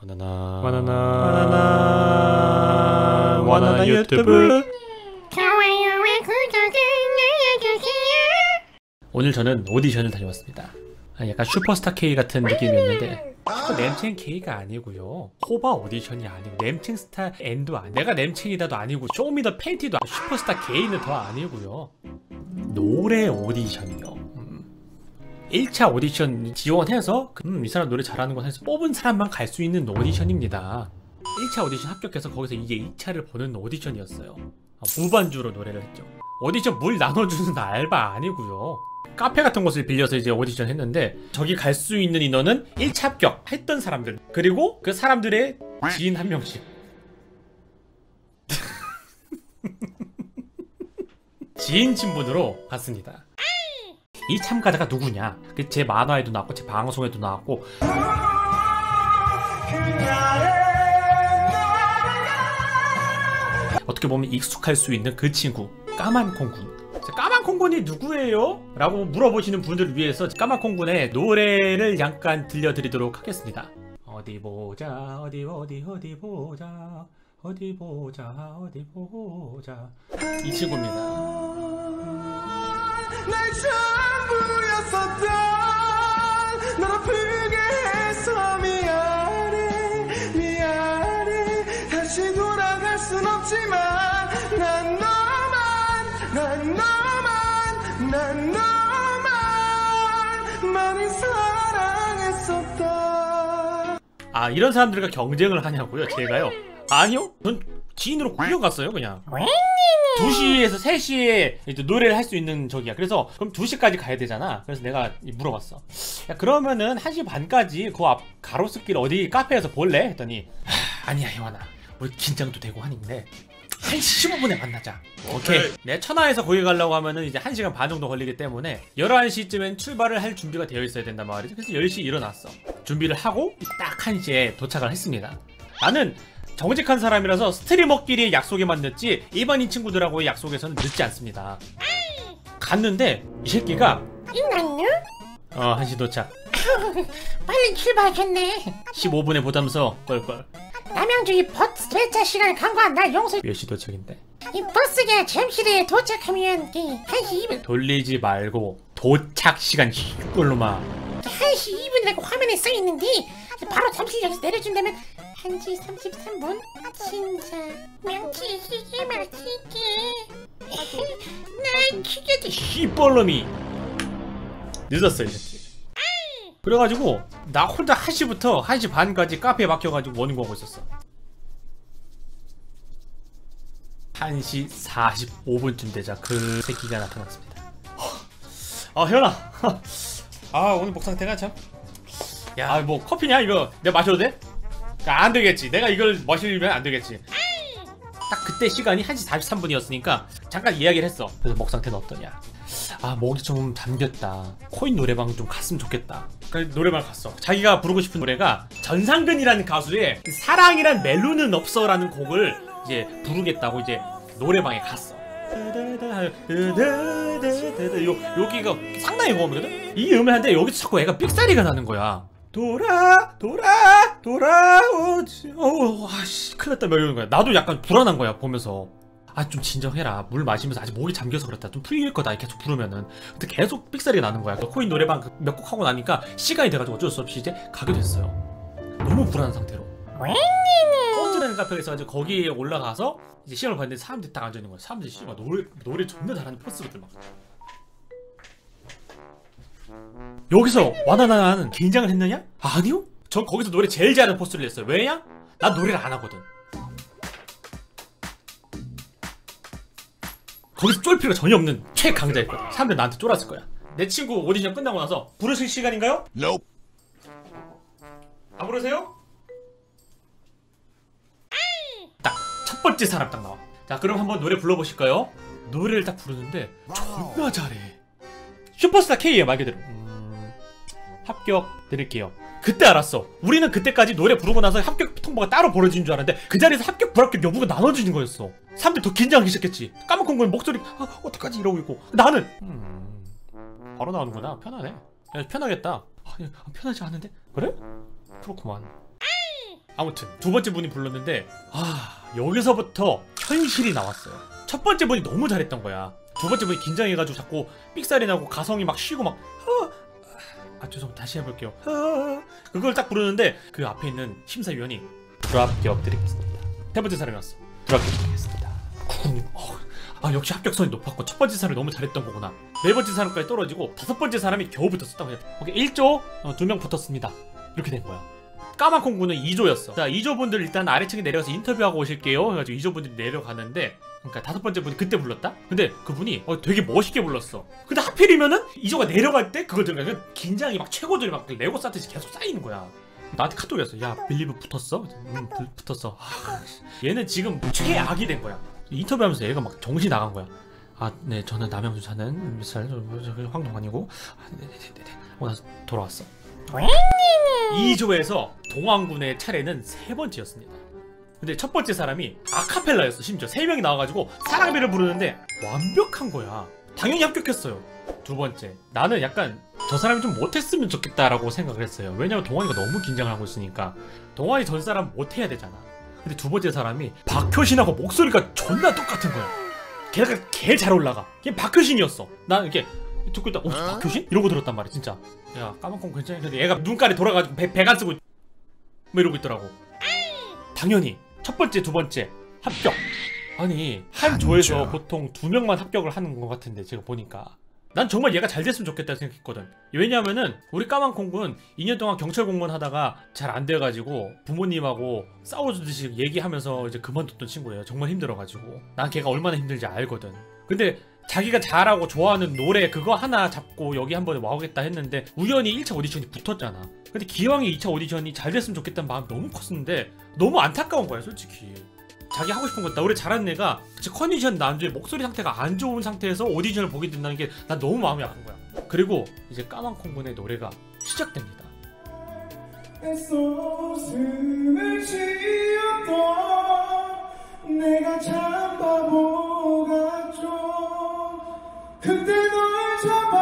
바나나 유튜브. 좋아요와 구독을 눌러주세요. 오늘 저는 오디션을 다녀왔습니다. 약간 슈퍼스타 K 같은 느낌이었는데 냄챙 K가 아니고요, 호바 오디션이 아니고 냄챙 스타 N도 아니고 내가 냄챙이다도 아니고 쇼미더 팬티도 아니고 슈퍼스타 K는 더 아니고요, 노래 오디션이요. 1차 오디션 지원해서 이 사람 노래 잘하는 거 해서 뽑은 사람만 갈 수 있는 오디션입니다. 1차 오디션 합격해서 거기서 이제 2차를 보는 오디션이었어요. 무반주로 노래를 했죠. 오디션 물 나눠주는 알바 아니고요, 카페 같은 곳을 빌려서 이제 오디션 했는데, 저기 갈 수 있는 인원은 1차 합격 했던 사람들, 그리고 그 사람들의 지인 한 명씩. 지인 친분으로 갔습니다. 이 참가자가 누구냐? 제 만화에도 나왔고 제 방송에도 나왔고, 어떻게 보면 익숙할 수 있는 그 친구, 까만콩군. 까만콩군이 누구예요? 라고 물어보시는 분들을 위해서 까만콩군의 노래를 잠깐 들려드리도록 하겠습니다. 어디 보자, 어디 보자, 어디 보자, 어디 보자. 이 친구입니다. 날 전부였었던 널 아프게 해서 미안해 다시 돌아갈 순 없지만 난 너만 많이 사랑했었다. 아, 이런 사람들과 경쟁을 하냐고요? 제가요? 아니요? 전 지인으로 구경갔어요 그냥. 2시에서 3시에 이제 노래를 할 수 있는 저기야. 그래서 그럼 2시까지 가야 되잖아. 그래서 내가 물어봤어. 야, 그러면은 1시 반까지 그 앞 가로수길 어디 카페에서 볼래? 했더니 아니야 혜원아, 우리 긴장도 되고 하는데 1시 15분에 만나자. 오케이. 내 천하에서 거기 가려고 하면은 이제 1시간 반 정도 걸리기 때문에 11시쯤엔 출발을 할 준비가 되어 있어야 된단 말이지. 그래서 10시 일어났어. 준비를 하고 딱 1시에 도착을 했습니다. 나는 정직한 사람이라서 스트리머끼리 약속에만 늦지 일반인 친구들하고의 약속에서는 늦지 않습니다. 갔는데 이 새끼가 인간요? 1시 도착. 빨리 출발하겠네. 15분에 보담서 껄껄. 남양주의 버스 배차 시간을 간과한 날 용서. 몇 시 도착인데? 이 버스가 잠실에 도착하면 1시 2분. 돌리지 말고 도착 시간 이걸로만. 1시 2분이라고 화면에 써있는데 바로 잠실역에서 내려준다면 1시 33분? 진짜 명치시게 맛있게 날 죽여도. 씨뻘놈이 늦었어 이 새끼. 그래가지고 나 혼자 1시부터 1시 반까지 카페에 막혀가지고 원인공하고 있었어. 1시 45분쯤 되자 그 새끼가 나타났습니다. 혜연아. 오늘 목 상태가 참. 야, 뭐 커피냐 이거 내가 마셔도 돼? 안 되겠지. 내가 이걸 마시면 안 되겠지. 딱 그때 시간이 1시 43분이었으니까 잠깐 이야기를 했어. 그래서 목 상태는 어떠냐? 목이 좀 잠겼다. 코인 노래방 좀 갔으면 좋겠다. 그래서 노래방 갔어. 자기가 부르고 싶은 노래가 전상근이라는 가수의 사랑이란 멜로는 없어라는 곡을 이제 부르겠다고 이제 노래방에 갔어. 여기가 상당히 고음이거든? 이 음을 하는데 여기서 자꾸 애가 삑사리가 나는 거야. 돌아오지. 아씨 큰일 났다 막 이러는 거야. 나도 약간 불안한 거야 보면서. 좀 진정해라. 물 마시면서 아직 목이 잠겨서 그렇다. 좀 풀릴 거다 계속 부르면은. 근데 계속 삑사리가 나는 거야. 코인 노래방 몇 곡 하고 나니까 시간이 돼가지고 어쩔 수 없이 이제 가게 됐어요. 너무 불안한 상태로. 폰즈라는 카페에서 이제 거기에 올라가서 이제 시험을 봤는데 사람들이 딱 앉아있는 거야. 사람들이 씨발 노래 존나 잘하는 포스거든 막. 여기서 와나나는 긴장을 했느냐? 아니요? 전 거기서 노래 제일 잘하는 포스를 냈어요. 왜냐? 난 노래를 안 하거든. 거기서 쫄 필요가 전혀 없는 최강자였거든. 사람들 나한테 쫄았을 거야. 내 친구 오디션 끝나고 나서 부르실 시간인가요? Nope. 안 부르세요? 딱 첫 번째 사람 딱 나와. 자, 그럼 한번 노래 불러보실까요? 노래를 딱 부르는데 존나 잘해. 슈퍼스타 K에 말 그대로. 합격 드릴게요. 그때 알았어. 우리는 그때까지 노래 부르고 나서 합격 통보가 따로 벌어지는 줄 알았는데 그 자리에서 합격 불합격 여부가 나눠지는 거였어. 사람들 더 긴장하기 시작했지. 까먹은 건 목소리 어떡하지 이러고 있고, 나는 바로 나오는구나. 편하네. 야, 편하겠다. 편하지 않은데? 그래? 그렇구만. 아무튼 두 번째 분이 불렀는데 여기서부터 현실이 나왔어요. 첫 번째 분이 너무 잘했던 거야. 두 번째 분이 긴장해가지고 자꾸 삑사리 나고 가성이 막 쉬고 막 죄송합니다. 다시 해볼게요. 그걸 딱 부르는데 그 앞에 있는 심사위원이 불합격 드리겠습니다. 세 번째 사람이 왔어. 불합격 드리겠습니다. 역시 합격선이 높았고 첫 번째 사람이 너무 잘했던 거구나. 네 번째 사람까지 떨어지고 다섯 번째 사람이 겨우 붙었어. 오케이 1조 2명 붙었습니다. 이렇게 된 거야. 까만 콩구는 2조였어. 자 2조 분들 일단 아래층에 내려가서 인터뷰하고 오실게요 해가지고 2조 분들이 내려가는데, 그러니까 다섯 번째 분이 그때 불렀다? 근데 그분이 되게 멋있게 불렀어. 근데 하필이면은 2조가 내려갈 때 그걸 들으니까 긴장이 막 최고조에 막 레고 쌓듯이 계속 쌓이는 거야. 나한테 카톡이 왔어. 야 빌리브 붙었어? 응 붙었어. 얘는 지금 최악이 된 거야. 인터뷰하면서 얘가 막 정신이 나간 거야. 네 저는 남양주 사는 몇 살 황동환이고 네네네네 나서 돌아왔어. 2조에서 동안군의 차례는 세 번째였습니다. 근데 첫 번째 사람이 아카펠라였어. 심지어 3명이 나와가지고 사랑배를 부르는데 완벽한 거야. 당연히 합격했어요. 두 번째, 나는 약간 저 사람이 좀 못했으면 좋겠다라고 생각을 했어요. 왜냐면 동환이가 너무 긴장을 하고 있으니까. 동환이 전 사람 못해야 되잖아. 근데 두 번째 사람이 박효신하고 목소리가 존나 똑같은 거야. 걔가 개 잘 올라가. 걔 박효신이었어. 난 이렇게 듣고 있다 박효신? 이러고 들었단 말이야 진짜. 야 까만콩 괜찮아? 근데 얘가 눈깔이 돌아가지고 배가 쓰고 뭐 이러고 있더라고. 당연히 첫 번째 두 번째 합격. 아니 한 조에서 보통 2명만 합격을 하는 것 같은데 제가 보니까 난 정말 얘가 잘 됐으면 좋겠다 생각했거든. 왜냐하면은 우리 까만콩군 2년 동안 경찰 공무원 하다가 잘 안 돼가지고 부모님하고 싸워주듯이 얘기하면서 이제 그만뒀던 친구예요. 정말 힘들어가지고 난 걔가 얼마나 힘들지 알거든. 근데 자기가 잘하고 좋아하는 노래 그거 하나 잡고 여기 한번 와오겠다 했는데 우연히 1차 오디션이 붙었잖아. 근데 기왕에 2차 오디션이 잘 됐으면 좋겠다는 마음이 너무 컸었는데 너무 안타까운 거야 솔직히. 자기 하고 싶은 거 노래 잘하는 애가 컨디션 난조에 목소리 상태가 안 좋은 상태에서 오디션을 보게 된다는 게 난 너무 마음이 아픈 거야. 그리고 이제 까만콩군의 노래가 시작됩니다. 애써 웃음을 지었던 내가 참 바보 같죠. 그때 널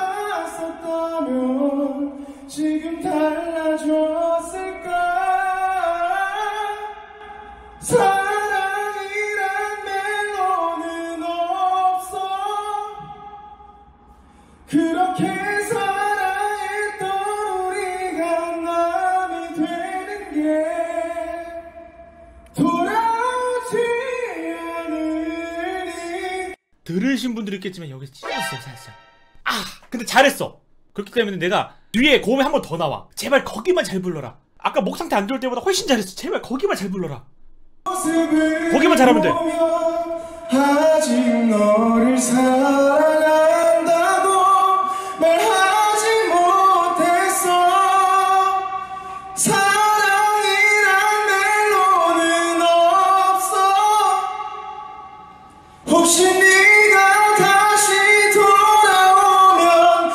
잡았었다면 지금 달라졌을까. 사랑이란 멜로는 없어. 그렇게 사랑했던 우리가 남이 되는 게 돌아오지 않으니. 들으신 분들이 있겠지만 여기서 찢었어요 살짝. 근데 잘했어. 그렇기 때문에 내가 뒤에 고음이 한 번 더 나와. 제발 거기만 잘 불러라. 아까 목 상태 안 좋을 때보다 훨씬 잘했어. 제발 거기만 잘 불러라. 거기만 잘하면 돼. 아직 너를 사랑한다고 말하지 못했어. 사랑이란 멜로는 없어. 혹시 네가 다시 돌아오면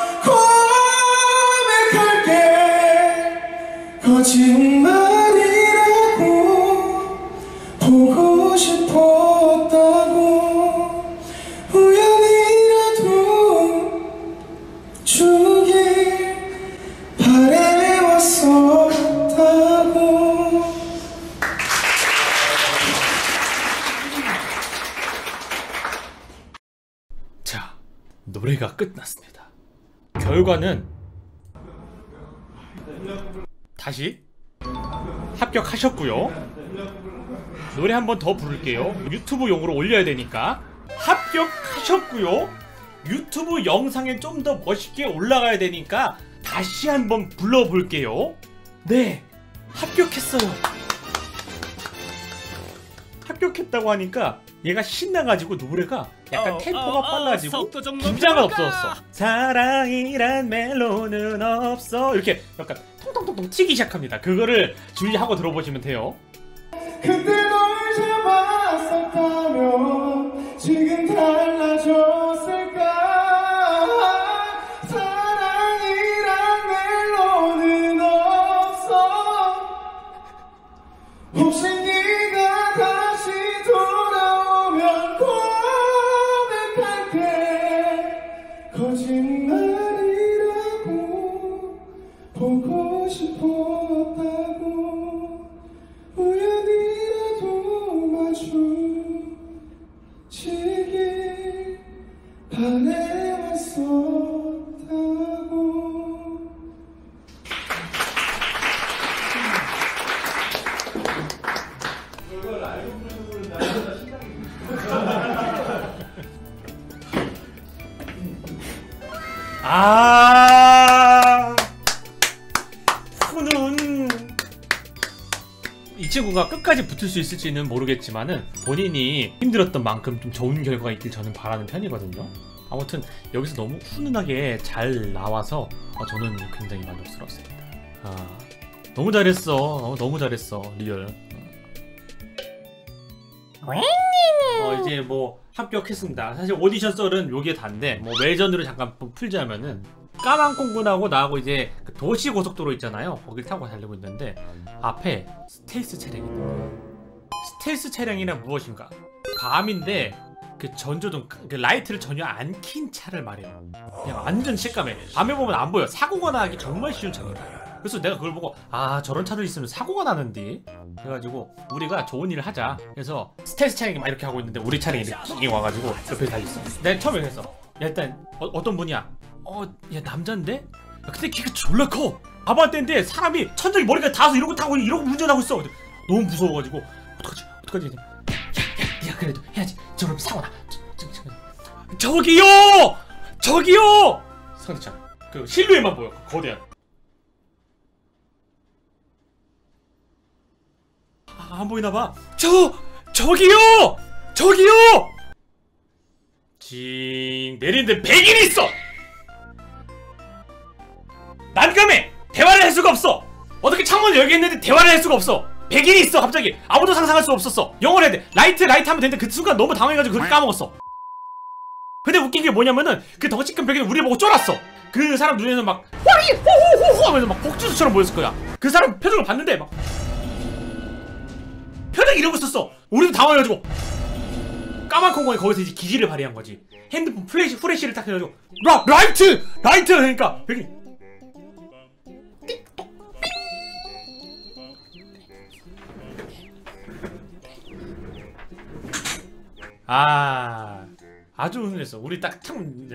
고백할게. 거짓말이라고 보고 싶었다고. 우연이라도 주길 바래왔었다고. 자, 노래가 끝났습니다. 결과는 다시 합격하셨고요. 노래 한 번 더 부를게요. 유튜브 용으로 올려야 되니까. 합격하셨고요. 유튜브 영상에 좀 더 멋있게 올라가야 되니까 다시 한번 불러볼게요. 네, 합격했어요. 합격했다고 하니까 얘가 신나가지고 노래가 약간 템포가 빨라지고 긴장은 없어졌어. 사랑이란 멜로는 없어. 이렇게 약간 통통통통 튀기 시작합니다. 그거를 주의하고 들어보시면 돼요. 그때 널 잡았었다면 지금 달라졌을까. 사랑이란 멜로는 없어. 혹시 네가 다시 돌아오면 고백할게. 거짓말이라고 보고 싶었다고. 아 훈훈. 이 친구가 끝까지 붙을 수 있을지는 모르겠지만은 본인이 힘들었던 만큼 좀 좋은 결과가 있길 저는 바라는 편이거든요. 아무튼 여기서 너무 훈훈하게 잘 나와서 저는 굉장히 만족스러웠습니다. 너무 잘했어. 너무 잘했어 리얼. 이제 뭐 합격했습니다. 사실 오디션 썰은 요게 단데 뭐 외전으로 잠깐 풀자면은 까만 콩군하고 나하고 이제 그 도시 고속도로 있잖아요. 거길 타고 달리고 있는데 앞에 스텔스 차량이 있는 거예요. 스텔스 차량이란 무엇인가? 밤인데 그 전조등 그 라이트를 전혀 안 킨 차를 말해요. 그냥 완전 실감해. 밤에 보면 안 보여. 사고가 나기 정말 쉬운 차입니다. 그래서 내가 그걸 보고 저런 차들 있으면 사고가 나는데 그래가지고 우리가 좋은 일을 하자. 그래서 스텔스 차량이 막 이렇게 하고 있는데 우리 차량이 이렇게 와가지고 옆에 달렸어. 내가 처음에 그랬어. 야 일단 어떤 분이야? 야 남잔데? 근데 키가 졸라 커. 아반떼인데 사람이 천장에 머리가 닿아서 이러고 타고 이러고 운전하고 있어. 너무 무서워가지고 어떡하지? 야 그래도 해야지. 저러면 사고나. 저기요! 상대차 그 실루엣만 보여. 거대한. 안 보이나봐. 저기요! 징 내리는데 100인이 있어! 난감해! 대화를 할 수가 없어! 어떻게 창문을 열겠는데 대화를 할 수가 없어! 100인이 있어 갑자기! 아무도 상상할 수 없었어! 영어를 해야 돼! 라이트 하면 되는데 그 순간 너무 당황해가지고 그걸 까먹었어. 근데 웃긴 게 뭐냐면은 그 덩치 큰 100인이 우리를 보고 쫄았어! 그 사람 눈에는 막 호리! 호호호호 하면서 막 복주수처럼 보였을 거야. 그 사람 표정을 봤는데 막 표정이 이러고 있었어. 우리도 당황해가지고 까만 콩콩이 거기서 이제 기지를 발휘한 거지. 핸드폰 후레쉬를 딱 해가지고 라이트! 그러니까 여기 아주 훈훈했어. 우리 딱 창문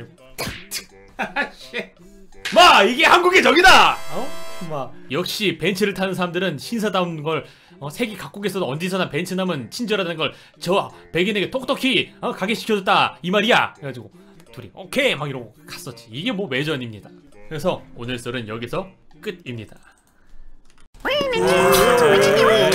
마 이게 한국의 적이다. 마 역시 벤츠를 타는 사람들은 신사다운 걸 세계 각국에서도 어디서나 벤츠남은 친절하다는 걸 저 백인에게 똑똑히 가게시켜줬다 이 말이야. 그래가지고 둘이 오케이 막 이러고 갔었지. 이게 뭐 매전입니다. 그래서 오늘 썰은 여기서 끝입니다.